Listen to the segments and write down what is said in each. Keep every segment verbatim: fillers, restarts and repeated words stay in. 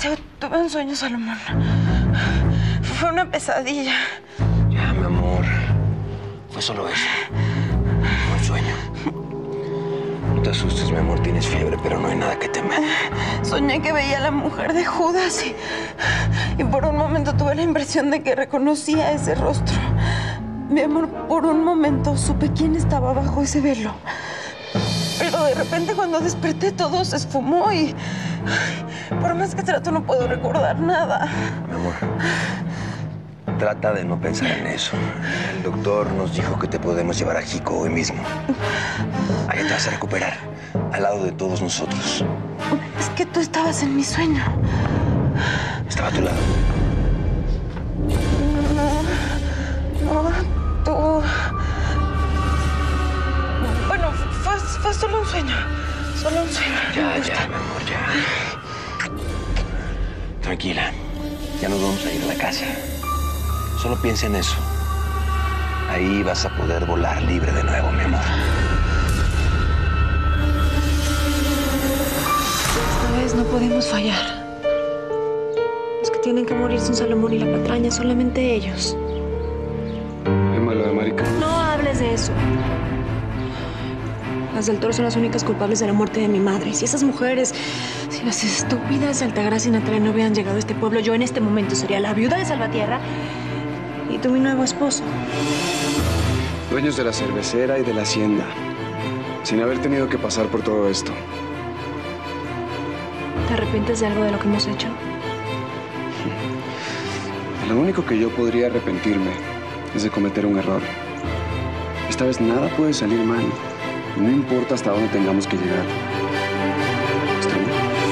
Te, tuve un sueño, Salomón. Fue una pesadilla. Ya, mi amor. Fue solo eso. Fue un sueño. No te asustes, mi amor. Tienes fiebre, pero no hay nada que temer. Soñé que veía a la mujer de Judas y, y por un momento tuve la impresión de que reconocía ese rostro. Mi amor, por un momento supe quién estaba bajo ese velo. Pero de repente cuando desperté todo se esfumó y... por más que trato no puedo recordar nada. Mi amor, trata de no pensar en eso. El doctor nos dijo que te podemos llevar a Jico hoy mismo. Ahí te vas a recuperar, al lado de todos nosotros. Es que tú estabas en mi sueño. Estaba a tu lado. No, no, tú... Bueno, fue, fue solo un sueño. Solo un sueño. Ya, ya, mi amor, ya. Tranquila. Ya nos vamos a ir a la casa. Solo piensa en eso. Ahí vas a poder volar libre de nuevo, mi amor. Esta vez no podemos fallar. Los que tienen que morir son Salomón y la patraña, solamente ellos. Emma, lo de Marica. No hables de eso. Las del Toro son las únicas culpables de la muerte de mi madre. Si esas mujeres, si las estúpidas Altagracia y Natalia no hubieran llegado a este pueblo, yo en este momento sería la viuda de Salvatierra y tú mi nuevo esposo. Dueños de la cervecera y de la hacienda, sin haber tenido que pasar por todo esto. ¿Te arrepientes de algo de lo que hemos hecho? Lo único que yo podría arrepentirme es de cometer un error. Esta vez nada puede salir mal. No importa hasta dónde tengamos que llegar. ¿Está bien?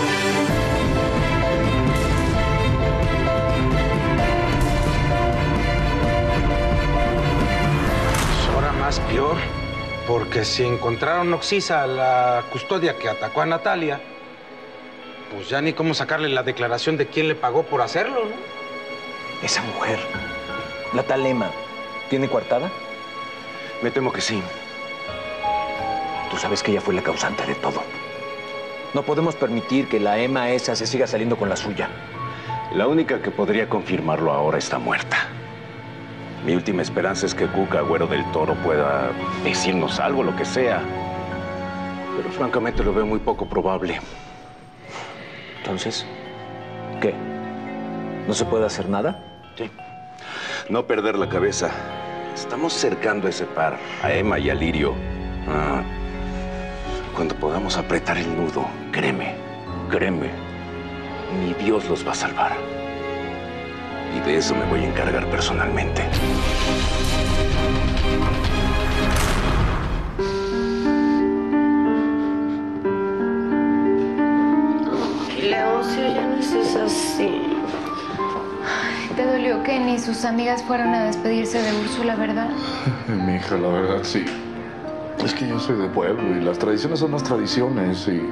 Ahora más peor, porque si encontraron Oxisa, la custodia que atacó a Natalia, pues ya ni cómo sacarle la declaración de quién le pagó por hacerlo, ¿no? Esa mujer, la tal Emma, ¿tiene coartada? Me temo que sí. Tú sabes que ella fue la causante de todo. No podemos permitir que la Emma esa se siga saliendo con la suya. La única que podría confirmarlo ahora está muerta. Mi última esperanza es que Cuca, Agüero del Toro, pueda decirnos algo, lo que sea. Pero francamente lo veo muy poco probable. Entonces, ¿qué? ¿No se puede hacer nada? Sí. No perder la cabeza. Estamos cercando a ese par, a Emma y a Lirio. Ah, cuando podamos apretar el nudo, créeme, créeme, mi Dios los va a salvar. Y de eso me voy a encargar personalmente. Leoncio, ya no estés así. ¿Te dolió que ni sus amigas fueron a despedirse de Úrsula, verdad? Mi hija, la verdad, sí. Es que yo soy de pueblo y las tradiciones son las tradiciones y...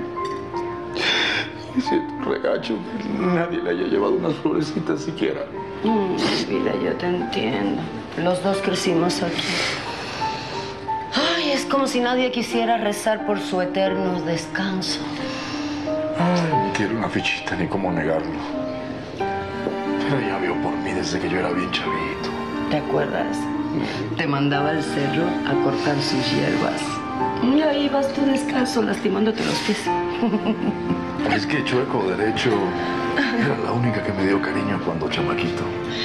y siento un regacho que nadie le haya llevado unas florecitas siquiera. Mm, vida, yo te entiendo. Los dos crecimos aquí. Ay, es como si nadie quisiera rezar por su eterno descanso. Ay, quiero una fichita, ni cómo negarlo. Pero ella vio por mí desde que yo era bien chavito. ¿Te acuerdas? Te mandaba al cerro a cortar sus hierbas. Y ahí vas tú descalzo, lastimándote los pies. Es que chueco derecho era la única que me dio cariño cuando chamaquito.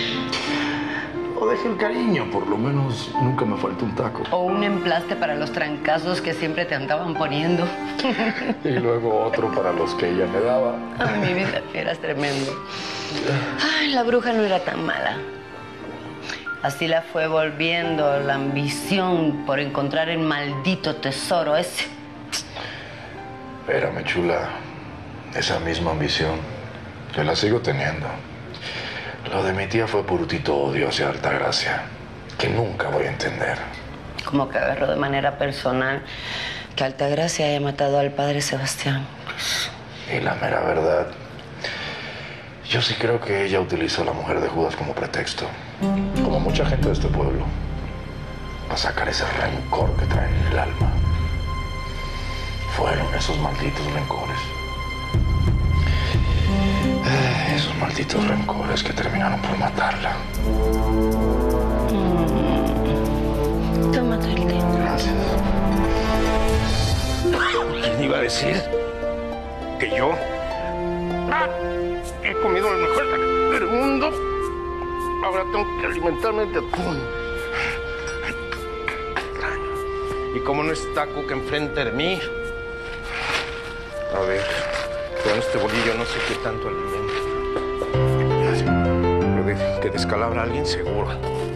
O dejé el cariño, por lo menos nunca me faltó un taco. O un emplaste para los trancazos que siempre te andaban poniendo. Y luego otro para los que ella me daba. Ay, mi vida, eras tremendo. Ay, la bruja no era tan mala. Así la fue volviendo la ambición por encontrar el maldito tesoro ese. Espérame, chula. Esa misma ambición, yo la sigo teniendo. Lo de mi tía fue purtito odio hacia Altagracia, que nunca voy a entender. Como que agarró de manera personal que Altagracia haya matado al padre Sebastián. Y la mera verdad, yo sí creo que ella utilizó a la mujer de Judas como pretexto, como mucha gente de este pueblo, para sacar ese rencor que traen en el alma. Fueron esos malditos rencores. Ay, malditos rencores que terminaron por matarla. Mm. Tómate el té. Gracias. ¿Quién iba a decir que yo ah, he comido el mejor taco del mundo? Ahora tengo que alimentarme de atún. Y como no está Cuca enfrente de mí, a ver, con este bolillo no sé qué tanto alimento. Pero que descalabra a alguien seguro.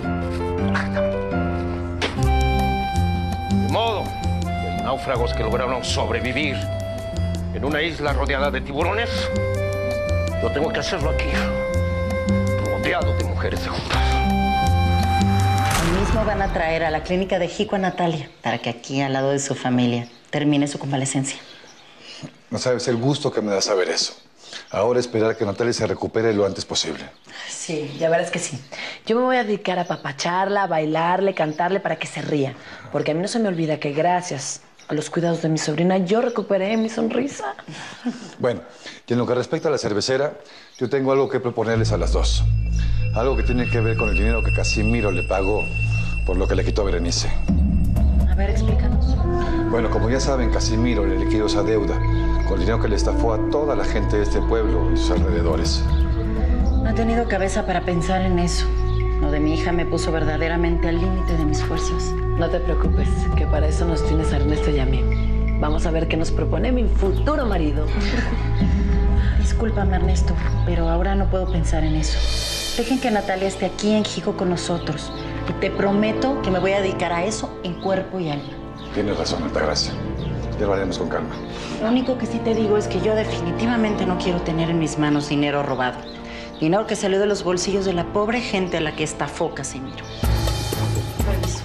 De modo, los náufragos que lograron sobrevivir en una isla rodeada de tiburones, yo tengo que hacerlo aquí, rodeado de mujeres de juntas. Hoy mismo van a traer a la clínica de Jico a Natalia para que aquí, al lado de su familia, termine su convalecencia. No sabes el gusto que me da saber eso. Ahora esperar que Natalia se recupere lo antes posible. Sí, ya verás que sí. Yo me voy a dedicar a apapacharla, a bailarle, cantarle para que se ría. Porque a mí no se me olvida que gracias a los cuidados de mi sobrina yo recuperé mi sonrisa. Bueno, y en lo que respecta a la cervecera, yo tengo algo que proponerles a las dos. Algo que tiene que ver con el dinero que Casimiro le pagó por lo que le quitó a Berenice. A ver, explícanos. Bueno, como ya saben, Casimiro le liquidó esa deuda con el dinero que le estafó a toda la gente de este pueblo y sus alrededores. No he tenido cabeza para pensar en eso. Lo de mi hija me puso verdaderamente al límite de mis fuerzas. No te preocupes, que para eso nos tienes a Ernesto y a mí. Vamos a ver qué nos propone mi futuro marido. Discúlpame, Ernesto, pero ahora no puedo pensar en eso. Dejen que Natalia esté aquí en Jico con nosotros. Y te prometo que me voy a dedicar a eso en cuerpo y alma. Tienes razón, Altagracia. Ya lo haremos con calma. Lo único que sí te digo es que yo definitivamente no quiero tener en mis manos dinero robado. Dinero que salió de los bolsillos de la pobre gente a la que estafó Casimiro. Permiso.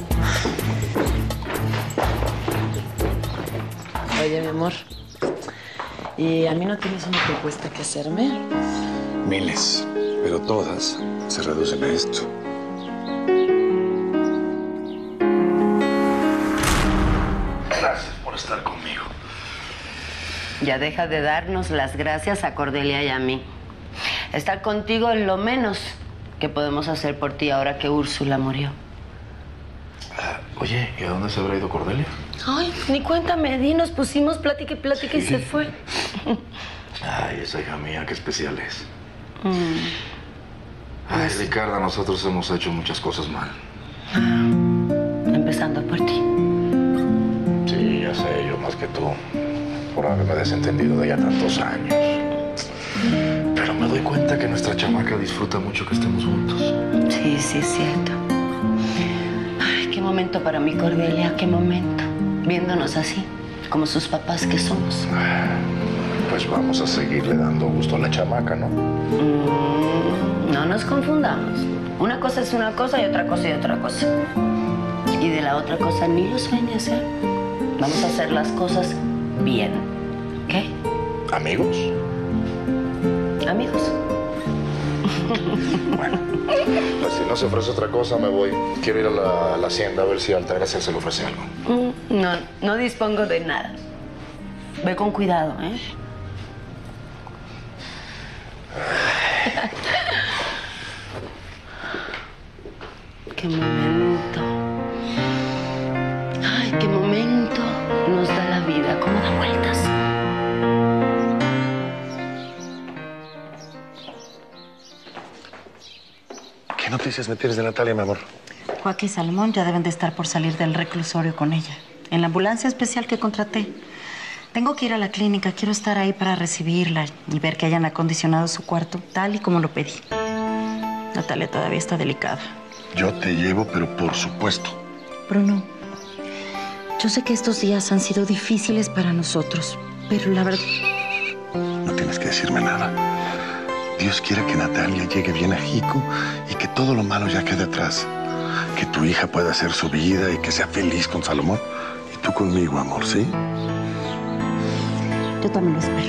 Oye, mi amor, ¿y a mí no tienes una propuesta que hacerme? Miles, pero todas se reducen a esto. Gracias por estar conmigo. Ya deja de darnos las gracias a Cordelia y a mí. Estar contigo es lo menos que podemos hacer por ti ahora que Úrsula murió. Ah, oye, ¿y a dónde se habrá ido Cordelia? Ay, ni cuenta me di, nos pusimos plática y plática sí. Y se fue. Ay, esa hija mía, qué especial es. Mm. Ay, Ricardo, nosotros hemos hecho muchas cosas mal. Ah, empezando por ti. Sí, ya sé, yo más que tú. Por haberme desentendido de ella tantos años. Pero me doy cuenta que nuestra chamaca disfruta mucho que estemos juntos. Sí, sí, es cierto. Ay, qué momento para mí, Cordelia, qué momento. Viéndonos así, como sus papás que somos. Pues vamos a seguirle dando gusto a la chamaca, ¿no? Mm, no nos confundamos. Una cosa es una cosa y otra cosa y otra cosa. Y de la otra cosa ni lo sueñes, ¿eh? Vamos a hacer las cosas bien, ¿ok? ¿Amigos? Amigos. Bueno, pues si no se ofrece otra cosa, me voy. Quiero ir a la, a la hacienda a ver si a Altagracia se le ofrece algo. Mm, no, no dispongo de nada. Ve con cuidado, ¿eh? Qué momento. Ay, qué momento nos da la vida, cómo da vueltas. ¿Qué noticias me tienes de Natalia, mi amor? Joaquín y Salomón ya deben de estar por salir del reclusorio con ella. En la ambulancia especial que contraté. Tengo que ir a la clínica. Quiero estar ahí para recibirla y ver que hayan acondicionado su cuarto tal y como lo pedí. Natalia todavía está delicada. Yo te llevo, pero por supuesto. Bruno, yo sé que estos días han sido difíciles para nosotros, pero la verdad... No tienes que decirme nada. Dios quiere que Natalia llegue bien a Jico y que todo lo malo ya quede atrás. Que tu hija pueda hacer su vida y que sea feliz con Salomón. Y tú conmigo, amor, ¿sí? Yo también lo espero.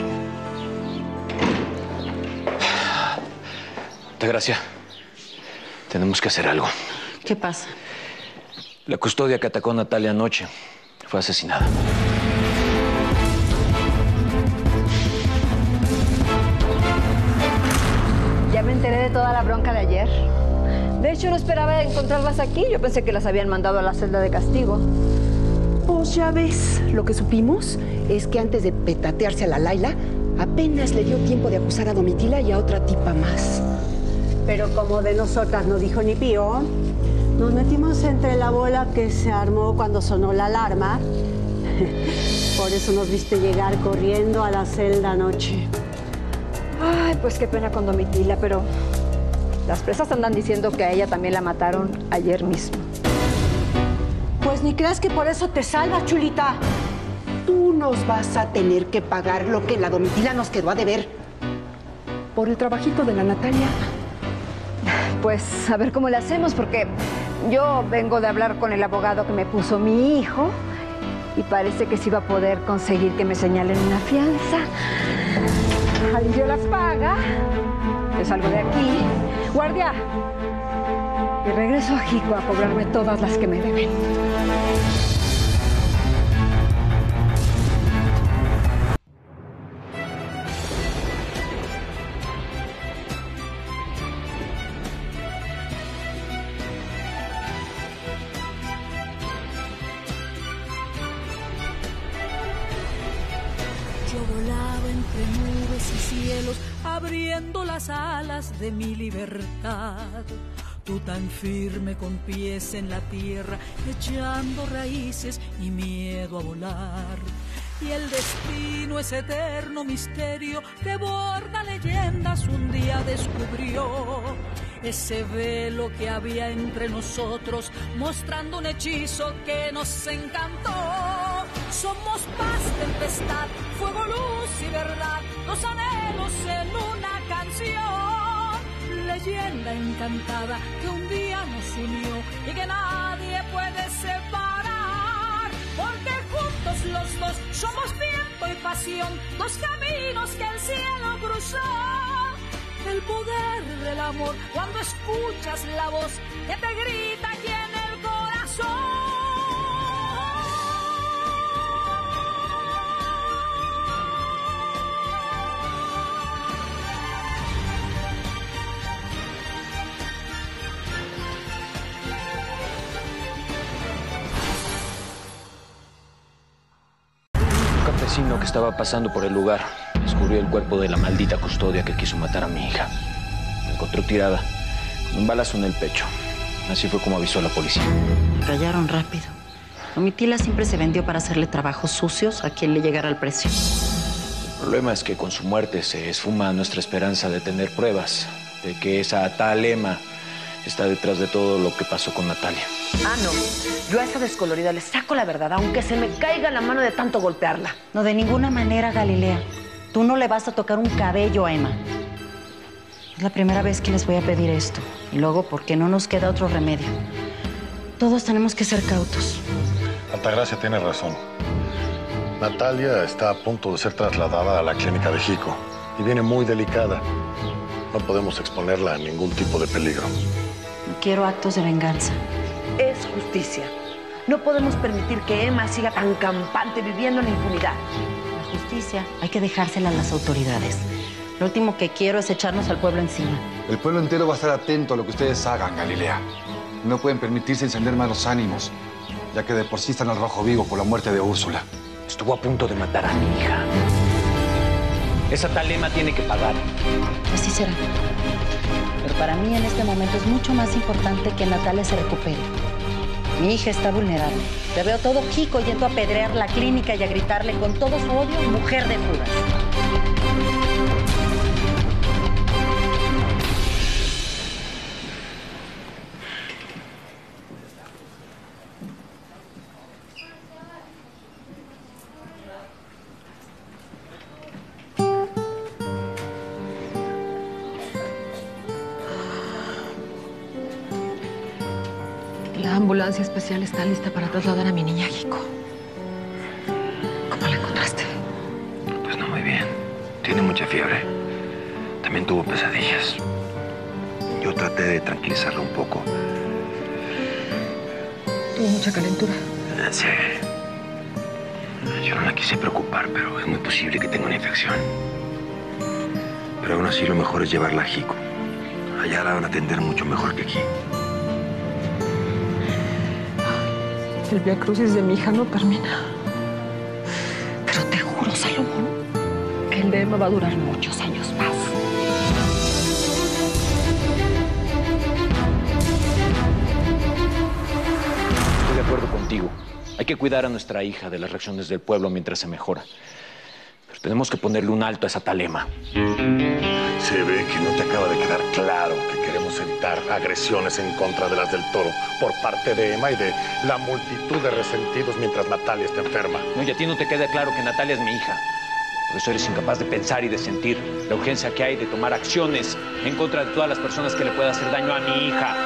Altagracia, tenemos que hacer algo. ¿Qué pasa? La custodia que atacó a Natalia anoche fue asesinada. enteré de toda la bronca de ayer. De hecho, no esperaba encontrarlas aquí. Yo pensé que las habían mandado a la celda de castigo. Pues ya ves, lo que supimos es que antes de petatearse a la Laila, apenas le dio tiempo de acusar a Domitila y a otra tipa más. Pero como de nosotras no dijo ni pío, nos metimos entre la bola que se armó cuando sonó la alarma. Por eso nos viste llegar corriendo a la celda anoche. Ay, pues qué pena con Domitila, pero las presas andan diciendo que a ella también la mataron ayer mismo. Pues ni creas que por eso te salvas, chulita. Tú nos vas a tener que pagar lo que la Domitila nos quedó a deber. Por el trabajito de la Natalia. Pues a ver cómo le hacemos, porque yo vengo de hablar con el abogado que me puso mi hijo y parece que sí va a poder conseguir que me señalen una fianza. Alguien yo las paga, yo salgo de aquí, guardia, y regreso a Jico a cobrarme todas las que me deben. Abriendo las alas de mi libertad, tú tan firme con pies en la tierra, echando raíces y miedo a volar. Y el destino, ese eterno misterio que borda leyendas, un día descubrió ese velo que había entre nosotros, mostrando un hechizo que nos encantó. Somos paz, tempestad, fuego, luz y verdad, los anhelos en una canción. Leyenda encantada que un día nos unió y que nadie puede separar. Porque juntos los dos somos viento y pasión, dos caminos que el cielo cruzó. El poder del amor cuando escuchas la voz que te grita aquí en el corazón. Que estaba pasando por el lugar descubrió el cuerpo de la maldita custodia que quiso matar a mi hija. Me encontró tirada, con un balazo en el pecho. Así fue como avisó a la policía. Me callaron rápido. Domitila siempre se vendió para hacerle trabajos sucios a quien le llegara al precio. El problema es que con su muerte se esfuma nuestra esperanza de tener pruebas de que esa tal Emma está detrás de todo lo que pasó con Natalia. Ah, no. Yo a esa descolorida le saco la verdad, aunque se me caiga la mano de tanto golpearla. No, de ninguna manera, Galilea. Tú no le vas a tocar un cabello a Emma. Es la primera vez que les voy a pedir esto. Y luego, porque no nos queda otro remedio. Todos tenemos que ser cautos. Altagracia tiene razón. Natalia está a punto de ser trasladada a la clínica de Jico. Y viene muy delicada. No podemos exponerla a ningún tipo de peligro. No quiero actos de venganza. Es justicia. No podemos permitir que Emma siga tan campante viviendo en la impunidad. La justicia hay que dejársela a las autoridades. Lo último que quiero es echarnos al pueblo encima. El pueblo entero va a estar atento a lo que ustedes hagan, Galilea. No pueden permitirse encender más los ánimos, ya que de por sí están al rojo vivo por la muerte de Úrsula. Estuvo a punto de matar a mi hija. Esa tal Emma tiene que pagar. Así será. Pero para mí en este momento es mucho más importante que Natalia se recupere. Mi hija está vulnerable. Le veo todo Jico yendo a apedrear la clínica y a gritarle con todo su odio, mujer de Judas. La ambulancia especial está lista para trasladar a mi niña a Jico. ¿Cómo la encontraste? Pues no muy bien. Tiene mucha fiebre. También tuvo pesadillas. Yo traté de tranquilizarla un poco. Tuvo mucha calentura. Eh, Sí. Yo no la quise preocupar, pero es muy posible que tenga una infección. Pero aún así lo mejor es llevarla a Jico. Allá la van a atender mucho mejor que aquí. El Vía Crucis de mi hija no termina. Pero te juro, Salomón, que el de Emma va a durar muchos años más. Estoy de acuerdo contigo. Hay que cuidar a nuestra hija de las reacciones del pueblo mientras se mejora. Pero tenemos que ponerle un alto a esa talema. Se ve que no te acaba de quedar claro que queremos evitar agresiones en contra de las del Toro por parte de Emma y de la multitud de resentidos mientras Natalia está enferma. No, y a ti no te queda claro que Natalia es mi hija. Por eso eres incapaz de pensar y de sentir la urgencia que hay de tomar acciones en contra de todas las personas que le puedan hacer daño a mi hija.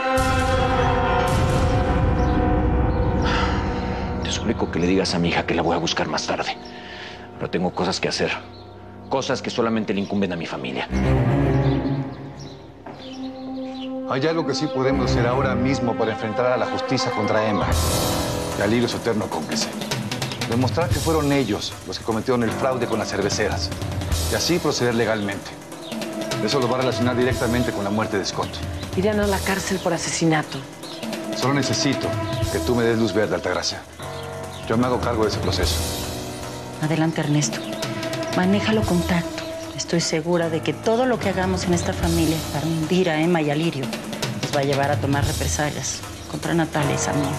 Te suplico que le digas a mi hija que la voy a buscar más tarde. Pero tengo cosas que hacer. Cosas que solamente le incumben a mi familia. Hay algo que sí podemos hacer ahora mismo para enfrentar a la justicia contra Emma y a Lirio, su eterno cómplice. Demostrar que fueron ellos los que cometieron el fraude con las cerveceras y así proceder legalmente. Eso lo va a relacionar directamente con la muerte de Scott. Irán a la cárcel por asesinato. Solo necesito que tú me des luz verde, Altagracia. Yo me hago cargo de ese proceso. Adelante, Ernesto. Manéjalo con tacto. Estoy segura de que todo lo que hagamos en esta familia para hundir a Emma y a Lirio nos va a llevar a tomar represalias contra Natalia y Samuel.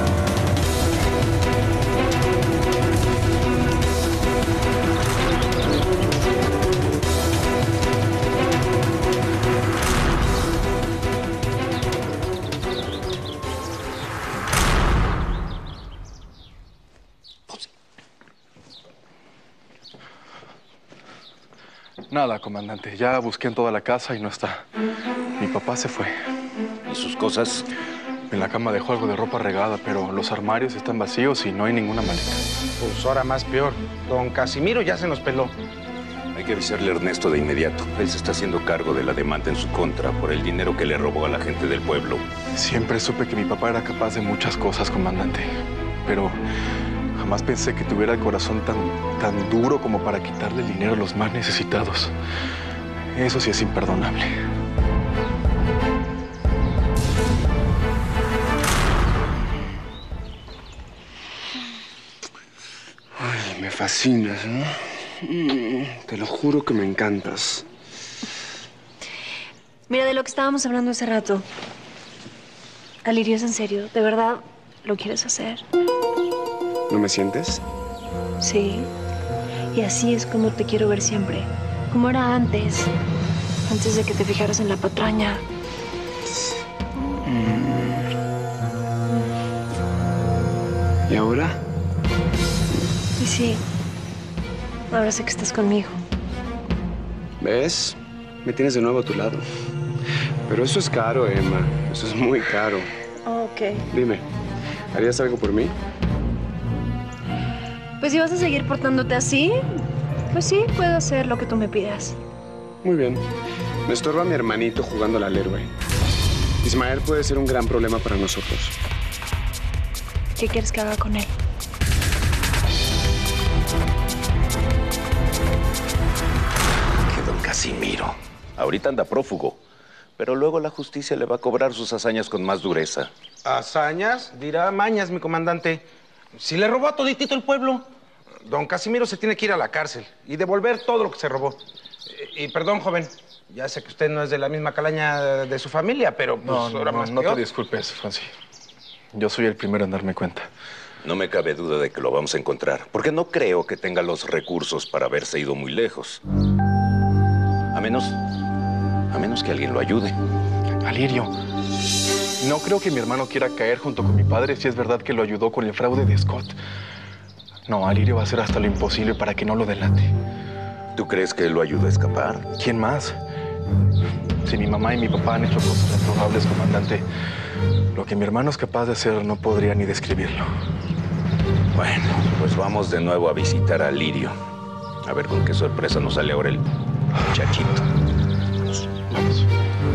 Nada, comandante. Ya busqué en toda la casa y no está. Mi papá se fue. ¿Y sus cosas? En la cama dejó algo de ropa regada, pero los armarios están vacíos y no hay ninguna maleta. Pues ahora más peor. Don Casimiro ya se nos peló. Hay que avisarle a Ernesto de inmediato. Él se está haciendo cargo de la demanda en su contra por el dinero que le robó a la gente del pueblo. Siempre supe que mi papá era capaz de muchas cosas, comandante. Pero jamás pensé que tuviera el corazón tan, tan duro como para quitarle el dinero a los más necesitados. Eso sí es imperdonable. Ay, me fascinas, ¿no? Mm, te lo juro que me encantas. Mira, de lo que estábamos hablando hace rato. Alirio, ¿es en serio? ¿De verdad lo quieres hacer? ¿No me sientes? Sí. Y así es como te quiero ver siempre. Como era antes. Antes de que te fijaras en la patraña. ¿Y ahora? Y sí. Ahora sé que estás conmigo. ¿Ves? Me tienes de nuevo a tu lado. Pero eso es caro, Emma. Eso es muy caro. Oh, ok. Dime, ¿harías algo por mí? Pues si vas a seguir portándote así, pues sí, puedo hacer lo que tú me pidas. Muy bien. Me estorba mi hermanito jugando al héroe. Ismael puede ser un gran problema para nosotros. ¿Qué quieres que haga con él? Que don Casimiro. Ahorita anda prófugo. Pero luego la justicia le va a cobrar sus hazañas con más dureza. ¿Hazañas? Dirá mañas, mi comandante. Si le robó a toditito el pueblo, don Casimiro se tiene que ir a la cárcel y devolver todo lo que se robó. Y, y perdón, joven, ya sé que usted no es de la misma calaña de su familia, pero pues No, ahora no, más no peor. te disculpes, Franci. Yo soy el primero en darme cuenta. No me cabe duda de que lo vamos a encontrar, porque no creo que tenga los recursos para haberse ido muy lejos. A menos... a menos que alguien lo ayude. Alirio, no creo que mi hermano quiera caer junto con mi padre si es verdad que lo ayudó con el fraude de Scott. No, Alirio va a hacer hasta lo imposible para que no lo delate. ¿Tú crees que él lo ayudó a escapar? ¿Quién más? Si mi mamá y mi papá han hecho cosas reprobables, comandante, lo que mi hermano es capaz de hacer no podría ni describirlo. Bueno, pues vamos de nuevo a visitar a Lirio. A ver con qué sorpresa nos sale ahora el muchachito. Vamos. Vamos.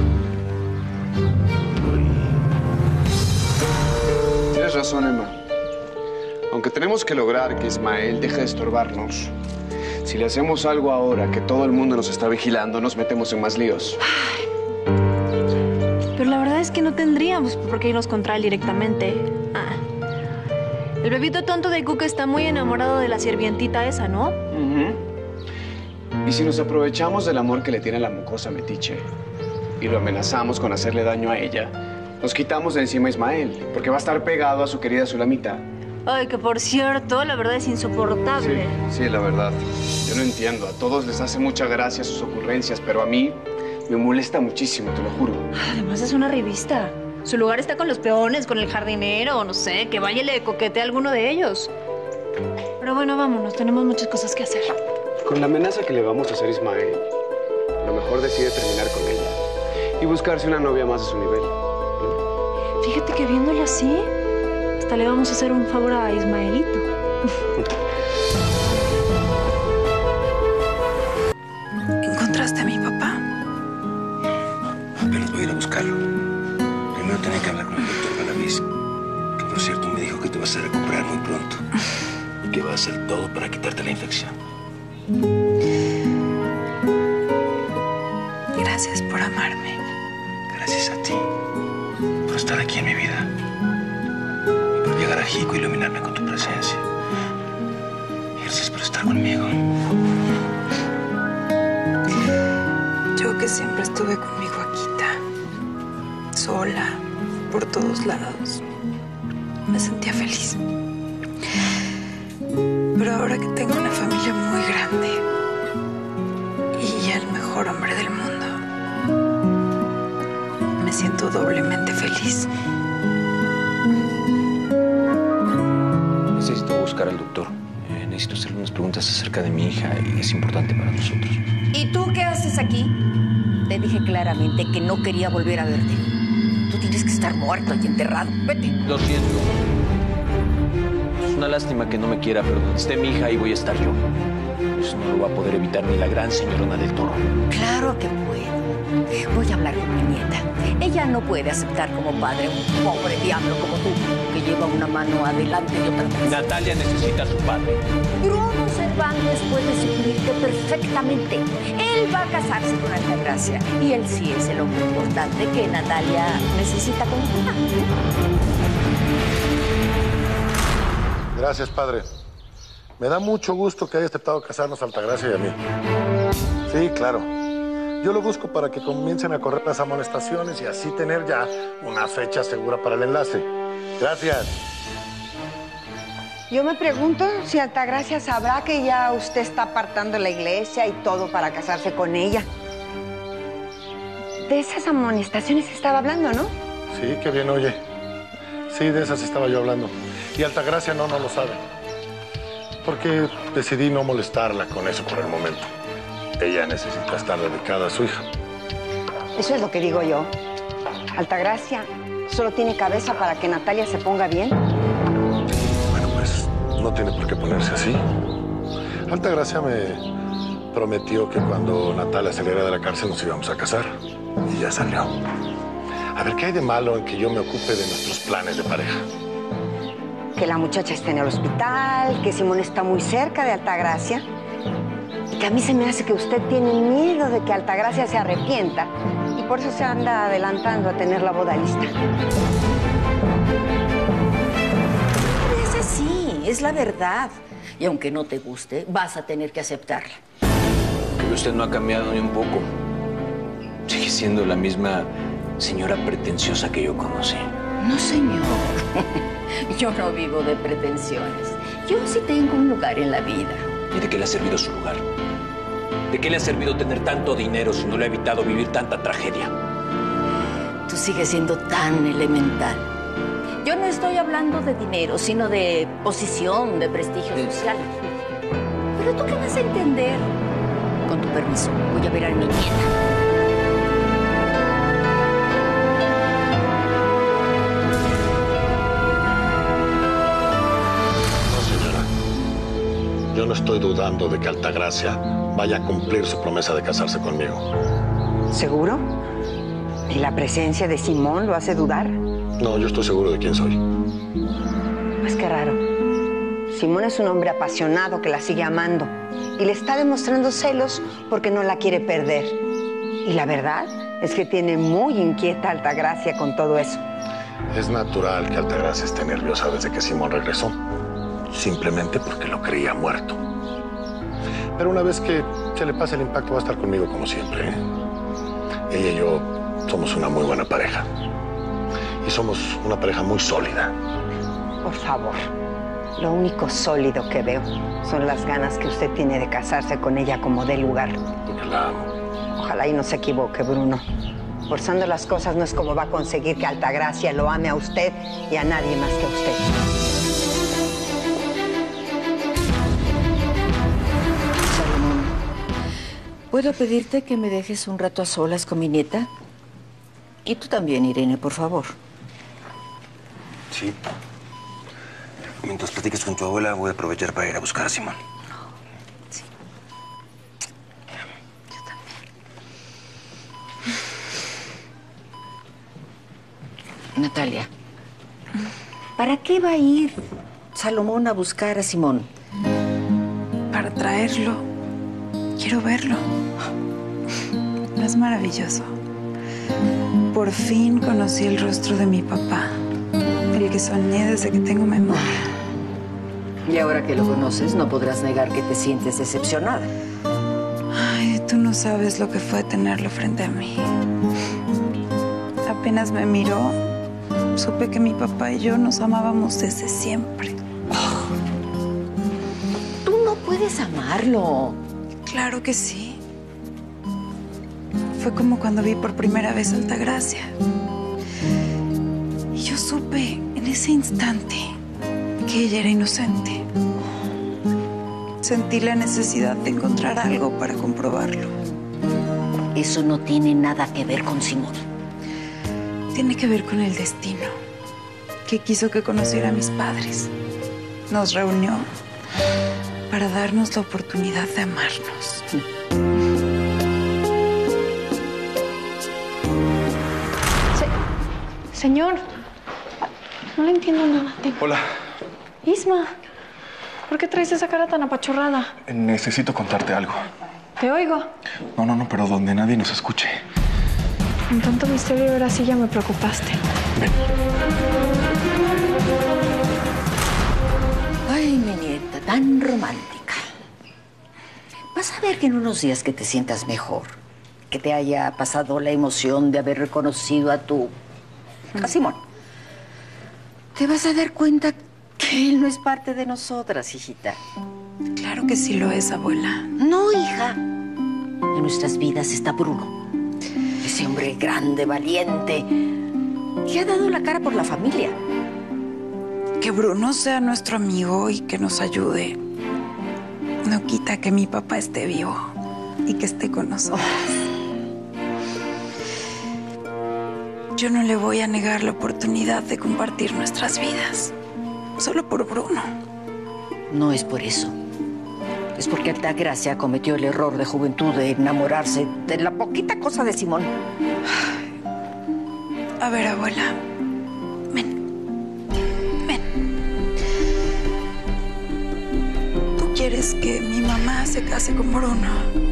Tienes razón, Emma. Aunque tenemos que lograr que Ismael deje de estorbarnos, si le hacemos algo ahora que todo el mundo nos está vigilando, nos metemos en más líos. es que no tendríamos por qué irnos contra él directamente. Ah. El bebito tonto de Cuca está muy enamorado de la sirvientita esa, ¿no? Uh-huh. Y si nos aprovechamos del amor que le tiene la mucosa metiche y lo amenazamos con hacerle daño a ella, nos quitamos de encima a Ismael, porque va a estar pegado a su querida Sulamita. Ay, que por cierto, la verdad es insoportable. Sí, sí, la verdad. Yo no entiendo. A todos les hace mucha gracia sus ocurrencias, pero a mí me molesta muchísimo, te lo juro. Además es una revista. Su lugar está con los peones, con el jardinero, no sé, que vaya y le coquetee a alguno de ellos. Pero bueno, vámonos, tenemos muchas cosas que hacer. Con la amenaza que le vamos a hacer a Ismael, a lo mejor decide terminar con ella y buscarse una novia más de su nivel. Fíjate que viéndolo así, hasta le vamos a hacer un favor a Ismaelito. ¿Encontraste a mi papá? Apenas voy a ir a buscarlo. Primero tenía que hablar con el doctor Galaviz, que por cierto me dijo que te vas a recuperar muy pronto y que va a hacer todo para quitarte la infección. Gracias por amarme. Gracias a ti por estar aquí en mi vida y por llegar a Jico y iluminarme con tu presencia. Gracias por estar conmigo. Yo que siempre estuve con mi Joaquita, sola, por todos lados, me sentía feliz. Pero ahora que tengo una familia muy grande y el mejor hombre del mundo, me siento doblemente feliz. Necesito buscar al doctor. Eh, necesito hacerle unas preguntas acerca de mi hija y es importante para nosotros. ¿Y tú qué haces aquí? Te dije claramente que no quería volver a verte. Tú tienes que estar muerto y enterrado. Vete. Lo siento. Es una lástima que no me quiera, pero donde esté mi hija, ahí voy a estar yo. Eso no lo va a poder evitar ni la gran señorona del Toro. Claro que puedo. Voy a hablar con mi nieta. Ella no puede aceptar como padre un pobre diablo como tú, que lleva una mano adelante y otra atrás. Natalia necesita a su padre. Bruno Cervantes puede suplirte perfectamente. Él va a casarse con Altagracia. Y él sí es el hombre importante que Natalia necesita como hija. Gracias, padre. Me da mucho gusto que haya aceptado casarnos Altagracia y a mí. Sí, claro. Yo lo busco para que comiencen a correr las amonestaciones y así tener ya una fecha segura para el enlace. Gracias. Yo me pregunto si Altagracia sabrá que ya usted está apartando la iglesia y todo para casarse con ella. De esas amonestaciones estaba hablando, ¿no? Sí, qué bien oye. Sí, de esas estaba yo hablando. Y Altagracia no, no lo sabe. Porque decidí no molestarla con eso por el momento. Ella necesita estar dedicada a su hija. Eso es lo que digo yo. Altagracia solo tiene cabeza para que Natalia se ponga bien. Bueno, pues no tiene por qué ponerse así. Altagracia me prometió que cuando Natalia saliera de la cárcel nos íbamos a casar. Y ya salió. A ver, ¿qué hay de malo en que yo me ocupe de nuestros planes de pareja? Que la muchacha esté en el hospital, que Simón está muy cerca de Altagracia. Y que a mí se me hace que usted tiene miedo de que Altagracia se arrepienta. Y por eso se anda adelantando a tener la boda lista. Es así, es la verdad. Y aunque no te guste, vas a tener que aceptarla. Que usted no ha cambiado ni un poco. Sigue siendo la misma señora pretenciosa que yo conocí. No, señor. Yo no vivo de pretensiones. Yo sí tengo un lugar en la vida. ¿Y de qué le ha servido su lugar? ¿De qué le ha servido tener tanto dinero si no le ha evitado vivir tanta tragedia? Tú sigues siendo tan elemental. Yo no estoy hablando de dinero, sino de posición, de prestigio social. Pero tú qué vas a entender. Con tu permiso, voy a ver a mi nieta. Yo no estoy dudando de que Altagracia vaya a cumplir su promesa de casarse conmigo. ¿Seguro? ¿Y la presencia de Simón lo hace dudar? No, yo estoy seguro de quién soy. Pues qué raro. Simón es un hombre apasionado que la sigue amando y le está demostrando celos porque no la quiere perder. Y la verdad Es que tiene muy inquieta Altagracia con todo eso. Es natural que Altagracia esté nerviosa desde que Simón regresó. Simplemente porque lo creía muerto. Pero una vez que se le pase el impacto, va a estar conmigo como siempre, ¿eh? Ella y yo somos una muy buena pareja. Y somos una pareja muy sólida. Por favor, lo único sólido que veo son las ganas que usted tiene de casarse con ella como dé lugar. Porque la amo. Ojalá y no se equivoque, Bruno. Forzando las cosas no es como va a conseguir que Altagracia lo ame a usted y a nadie más que a usted. Salomón, ¿puedo pedirte que me dejes un rato a solas con mi nieta? Y tú también, Irene, por favor. Sí. Mientras platiques con tu abuela, voy a aprovechar para ir a buscar a Simón. Sí. Yo también. Natalia, ¿para qué va a ir Salomón a buscar a Simón? Para traerlo. Quiero verlo. ¿No es maravilloso? Por fin conocí el rostro de mi papá, el que soñé desde que tengo memoria. Y ahora que lo conoces, no podrás negar que te sientes decepcionada. Ay, tú no sabes lo que fue tenerlo frente a mí. Apenas me miró, supe que mi papá y yo nos amábamos desde siempre. Oh. Tú no puedes amarlo. Claro que sí. Fue como cuando vi por primera vez a Altagracia. Y yo supe en ese instante que ella era inocente. Sentí la necesidad de encontrar algo para comprobarlo. Eso no tiene nada que ver con Simón. Tiene que ver con el destino, que quiso que conociera a mis padres. Nos reunió para darnos la oportunidad de amarnos. Señor, no le entiendo nada. Te... Hola. Isma, ¿por qué traes esa cara tan apachurrada? Necesito contarte algo. Te oigo. No, no, no, pero donde nadie nos escuche. Con tanto misterio, ahora sí ya me preocupaste. Ven. Ay, mi nieta, tan romántica. Vas a ver que en unos días que te sientas mejor, que te haya pasado la emoción de haber reconocido a tu... a Simón, te vas a dar cuenta que él no es parte de nosotras, hijita. Claro que sí lo es, abuela. No, hija. En nuestras vidas está Bruno. Ese hombre grande, valiente, que ha dado la cara por la familia. Que Bruno sea nuestro amigo y que nos ayude no quita que mi papá esté vivo y que esté con nosotros. Oh. Yo no le voy a negar la oportunidad de compartir nuestras vidas. Solo por Bruno. No es por eso. Es porque Altagracia cometió el error de juventud de enamorarse de la poquita cosa de Simón. A ver, abuela. Ven. Ven. Tú quieres que mi mamá se case con Bruno.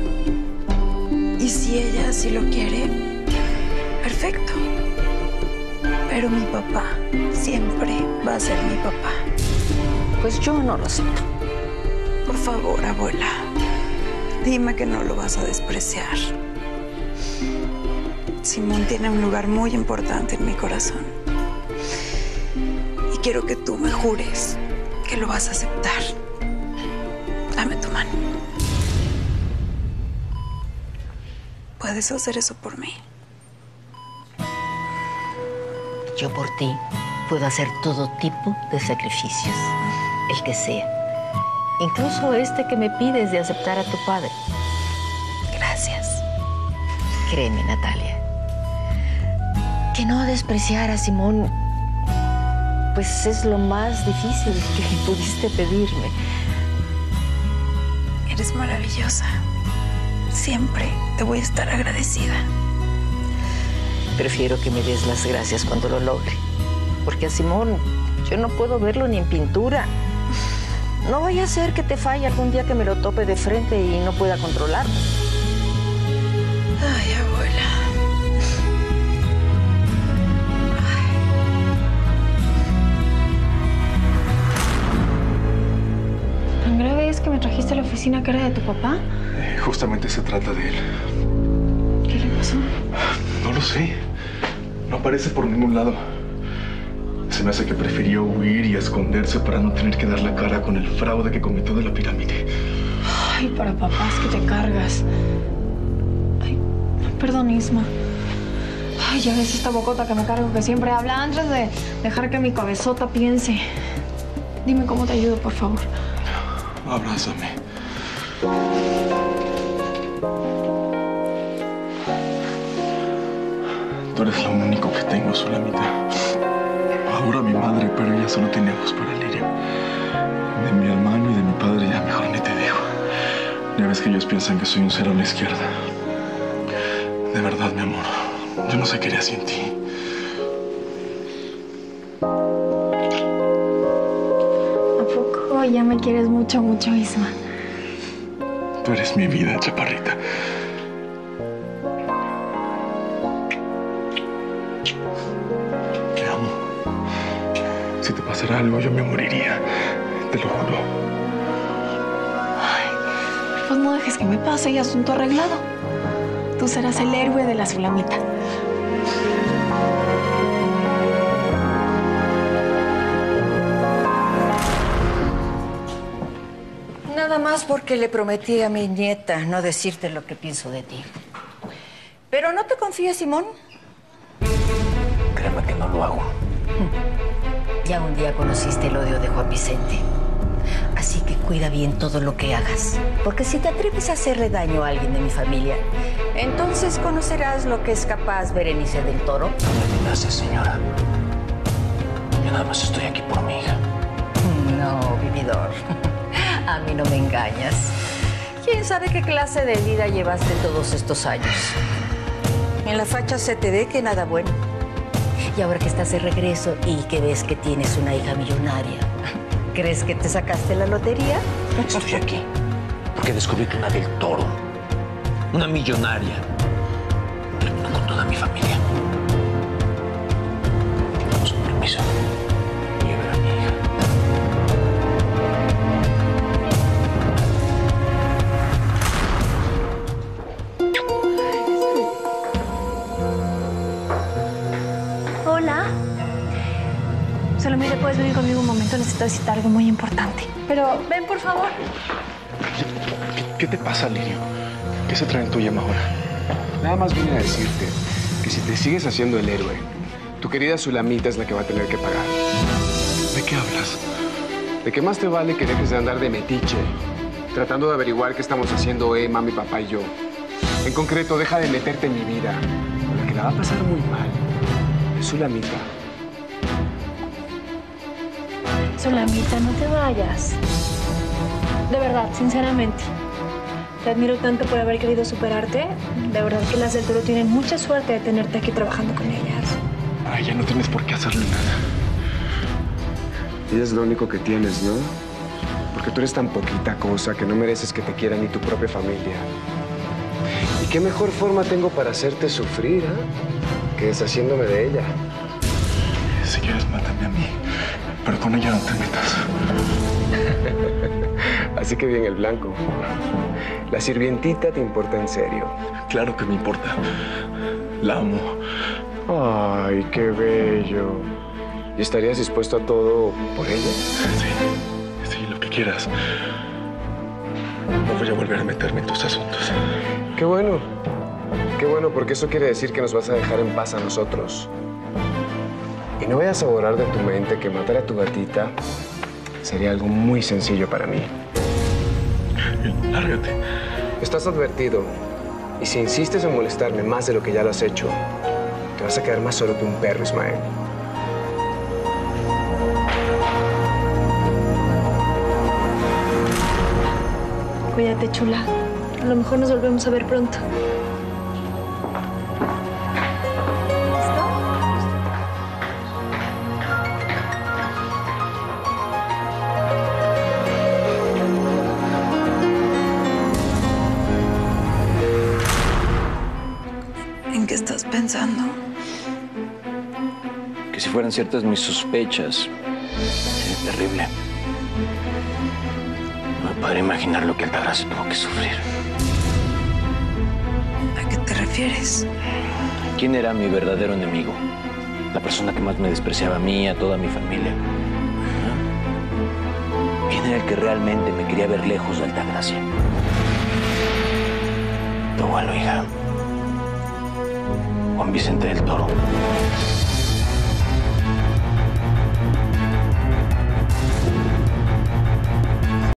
Y si ella así lo quiere, perfecto. Pero mi papá siempre va a ser mi papá. Pues yo no lo acepto. Por favor, abuela, dime que no lo vas a despreciar. Simón tiene un lugar muy importante en mi corazón. Y quiero que tú me jures que lo vas a aceptar. Dame tu mano. ¿Puedes hacer eso por mí? Yo por ti puedo hacer todo tipo de sacrificios, el que sea. Incluso este que me pides de aceptar a tu padre. Gracias. Créeme, Natalia, que no despreciar a Simón, pues es lo más difícil que pudiste pedirme. Eres maravillosa. Siempre te voy a estar agradecida. Prefiero que me des las gracias cuando lo logre, porque a Simón yo no puedo verlo ni en pintura. No vaya a ser que te falle algún día que me lo tope de frente y no pueda controlarlo. Ay, abuela. medicina que era de tu papá? Eh, justamente se trata de él. ¿Qué le pasó? No lo sé. No aparece por ningún lado. Se me hace que prefirió huir y esconderse para no tener que dar la cara con el fraude que cometió de la pirámide. Ay, para papás que te cargas. Ay, perdón, Isma. Ay, ya ves esta bocota que me cargo que siempre habla antes de dejar que mi cabezota piense. Dime cómo te ayudo, por favor. Abrázame. Tú eres lo único que tengo, Sulamita. Ahora mi madre, pero ella solo tiene ojos para Lirio. De mi hermano y de mi padre ya mejor ni te digo. Ya ves que ellos piensan que soy un cero a la izquierda. De verdad, mi amor, yo no sé qué haría sin ti. ¿A poco ya me quieres mucho, mucho, Isma? Tú eres mi vida, chaparrita. Te amo. Si te pasara algo, yo me moriría. Te lo juro. Ay, pues no dejes que me pase y asunto arreglado. Tú serás el héroe de la Sulamita. Nada más porque le prometí a mi nieta no decirte lo que pienso de ti. Pero no te confíes, Simón. Créeme que no lo hago. Ya un día conociste el odio de Juan Vicente. Así que cuida bien todo lo que hagas. Porque si te atreves a hacerle daño a alguien de mi familia, entonces conocerás lo que es capaz Berenice del Toro. No me amenaces, señora. Yo nada más estoy aquí por mi hija. No, vividor. A mí no me engañas. ¿Quién sabe qué clase de vida llevaste todos estos años? En la facha se te ve que nada bueno. Y ahora que estás de regreso y que ves que tienes una hija millonaria, ¿crees que te sacaste la lotería? Estoy aquí porque descubrí que una del Toro, una millonaria, terminó con toda mi familia. Vamos, con permiso. Voy a ver a mi hija. Hola. Solamente puedes venir conmigo un momento. Necesito decirte algo muy importante. Pero ven, por favor. ¿Qué, qué te pasa, Lirio? ¿Qué se trae en tu llama ahora? Nada más vine a decirte que si te sigues haciendo el héroe, tu querida Sulamita es la que va a tener que pagar. ¿De qué hablas? ¿De qué más te vale que dejes de andar de metiche, tratando de averiguar qué estamos haciendo Emma, mi papá y yo? En concreto, deja de meterte en mi vida. La que la va a pasar muy mal es Sulamita. Sulamita, no te vayas. De verdad, sinceramente. Te admiro tanto por haber querido superarte. De verdad que las del Toro tienen mucha suerte de tenerte aquí trabajando con ellas. Ay, ya no tienes por qué hacerle nada. Y es lo único que tienes, ¿no? Porque tú eres tan poquita cosa que no mereces que te quiera ni tu propia familia. ¿Y qué mejor forma tengo para hacerte sufrir, eh? Que deshaciéndome de ella. Si quieres, mátame a mí. Pero con ella no te metas. Así que bien el blanco. La sirvientita te importa en serio. Claro que me importa. La amo. Ay, qué bello. ¿Y estarías dispuesto a todo por ella? Sí, sí, lo que quieras. No voy a volver a meterme en tus asuntos. Qué bueno. Qué bueno, porque eso quiere decir que nos vas a dejar en paz a nosotros. Y no vayas a borrar de tu mente que matar a tu gatita sería algo muy sencillo para mí. Lárgate. Estás advertido. Y si insistes en molestarme más de lo que ya lo has hecho, te vas a quedar más solo que un perro, Ismael. Cuídate, chula. A lo mejor nos volvemos a ver pronto. ¿En qué estás pensando? Que si fueran ciertas mis sospechas, sería terrible. No me podría imaginar lo que Altagracia tuvo que sufrir. ¿A qué te refieres? ¿Quién era mi verdadero enemigo? La persona que más me despreciaba a mí y a toda mi familia. ¿Ah? ¿Quién era el que realmente me quería ver lejos de Altagracia? Tu abuelo, hija. Juan Vicente del Toro.